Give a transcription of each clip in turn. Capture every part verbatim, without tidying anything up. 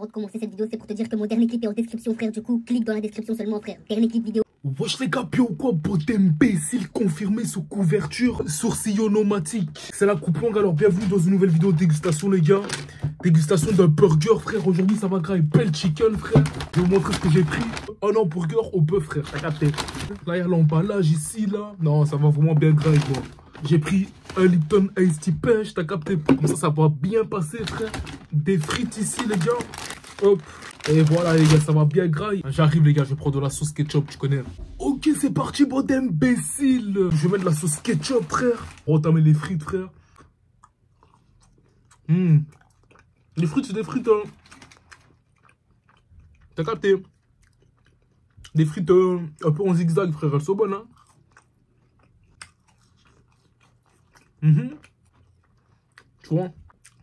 Avant de commencer cette vidéo, c'est pour te dire que mon dernier clip est en description, frère. Du coup, clique dans la description seulement, frère. Dernier clip vidéo. Wesh les gars, puis ou quoi, bot imbécile confirmé sous couverture sourcillonomatique. C'est la coupe longue, alors bienvenue dans une nouvelle vidéo de dégustation les gars. Dégustation d'un burger frère, aujourd'hui ça va grave belle chicken frère. Je vais vous montrer ce que j'ai pris. Un hamburger au bœuf frère, t'as capté. Là il y a l'emballage ici là, non ça va vraiment bien grave moi. J'ai pris un Lipton Ice Tea Pêche, t'as capté. Comme ça ça va bien passer frère. Des frites ici les gars, hop. Et voilà les gars, ça va bien graille. J'arrive les gars, je prends de la sauce ketchup, tu connais. Ok, c'est parti, bon d'imbécile. Je vais mettre de la sauce ketchup, frère. On va entamer les frites, frère. Mmh. Les frites, c'est des frites, hein. T'as capté? Des frites euh, un peu en zigzag, frère. Elles sont bonnes, hein. Mmh. Tu vois?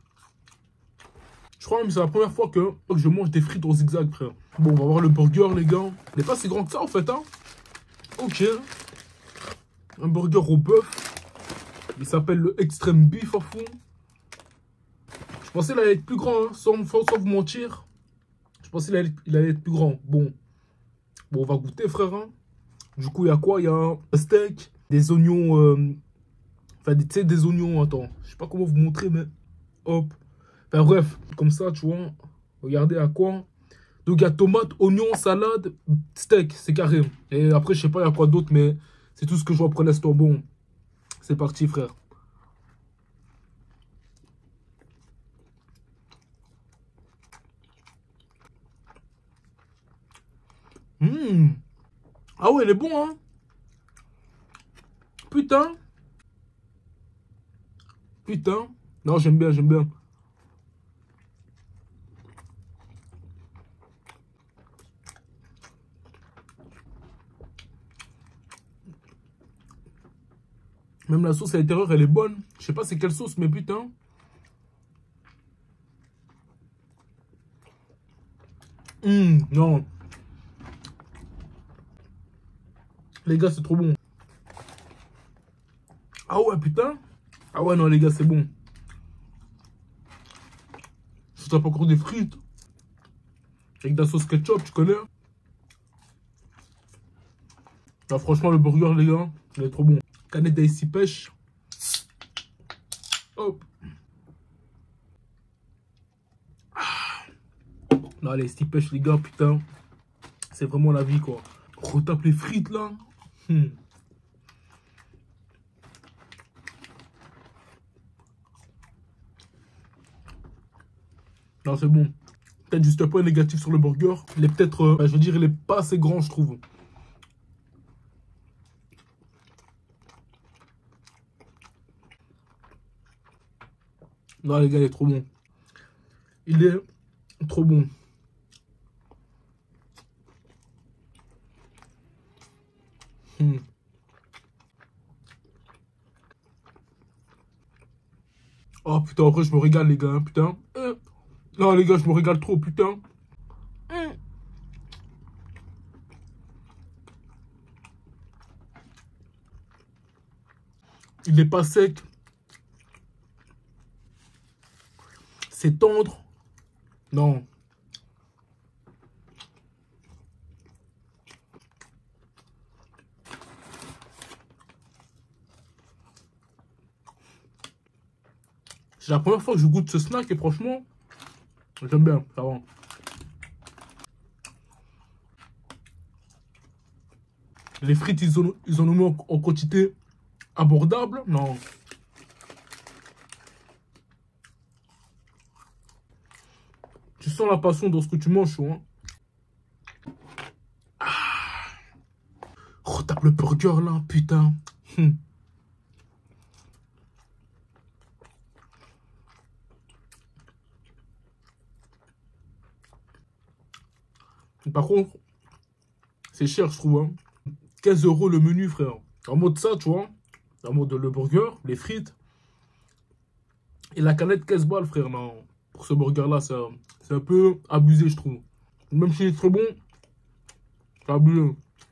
Je crois même que c'est la première fois que, que je mange des frites en zigzag, frère. Bon, on va voir le burger, les gars. Il n'est pas si grand que ça, en fait, hein. Ok. Un burger au bœuf. Il s'appelle le Extreme Beef, à fond. Je pensais qu'il allait être plus grand, hein, sans, sans, sans vous mentir. Je pensais qu'il allait, il allait être plus grand. Bon. Bon, on va goûter, frère, hein. Du coup, il y a quoi? Il y a un steak, des oignons... Euh... Enfin, tu sais, des oignons, attends. Je sais pas comment vous montrer, mais... Hop. Enfin bref, comme ça, tu vois, regardez à quoi. Donc il y a tomate, oignon, salade, steak, c'est carré. Et après, je sais pas, il y a quoi d'autre, mais c'est tout ce que je vois pour l'instant. Bon, c'est parti, frère. Mmh. Ah ouais, elle est bon, hein. Putain. Putain. Non, j'aime bien, j'aime bien. Même la sauce à l'intérieur, elle est bonne. Je sais pas c'est quelle sauce, mais putain. Hum, non. Les gars, c'est trop bon. Ah ouais, putain. Ah ouais, non, les gars, c'est bon. Je tape encore des frites. Avec de la sauce ketchup, tu connais. Là, franchement, le burger, les gars, il est trop bon. Canette d'Ice Tea Pêche. Hop. Ah. Non, les Ice Tea Pêche, les gars, putain. C'est vraiment la vie, quoi. Retape les frites, là. Hmm. Non, c'est bon. Peut-être juste un point négatif sur le burger. Il est peut-être, euh, je veux dire, il est pas assez grand, je trouve. Non, les gars, il est trop bon. Il est trop bon. Hmm. Oh putain, après, je me régale, les gars, hein, putain. Euh. Non, les gars, je me régale trop, putain. Hmm. Il n'est pas sec. C'est tendre. Non. C'est la première fois que je goûte ce snack et franchement, j'aime bien, ça va. Les frites, ils, ont, ils en ont mis en, en quantité abordable. Non. Tu sens la passion dans ce que tu manges, hein. Ah. Retape le burger là, putain. Hum. Par contre, c'est cher, je trouve. Hein. quinze euros le menu, frère. En mode ça, tu vois. En mode le burger, les frites. Et la canette quinze balles, frère. Non. Pour ce burger-là, c'est un peu abusé, je trouve. Même s'il est très bon, c'est abusé.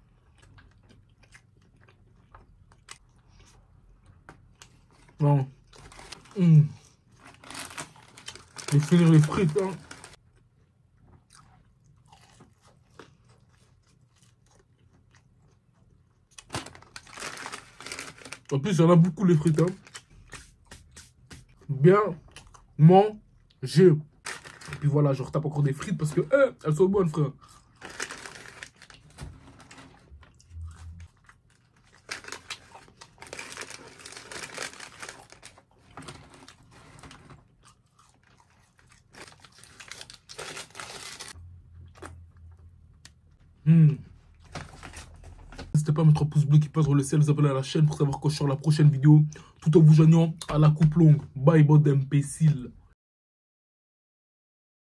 Non. Mmh. Je vais finir les frites, hein. En plus, il y en a beaucoup les frites. Hein. Bien manger. Et puis voilà, je retape encore des frites parce que eh, elles sont bonnes, frère. Hmm. N'hésitez pas à mettre un pouce bleu qui passe sur le ciel, vous abonner à la chaîne pour savoir quand je sors la prochaine vidéo, tout en vous joignant à la coupe longue. Bye, bande d'imbéciles.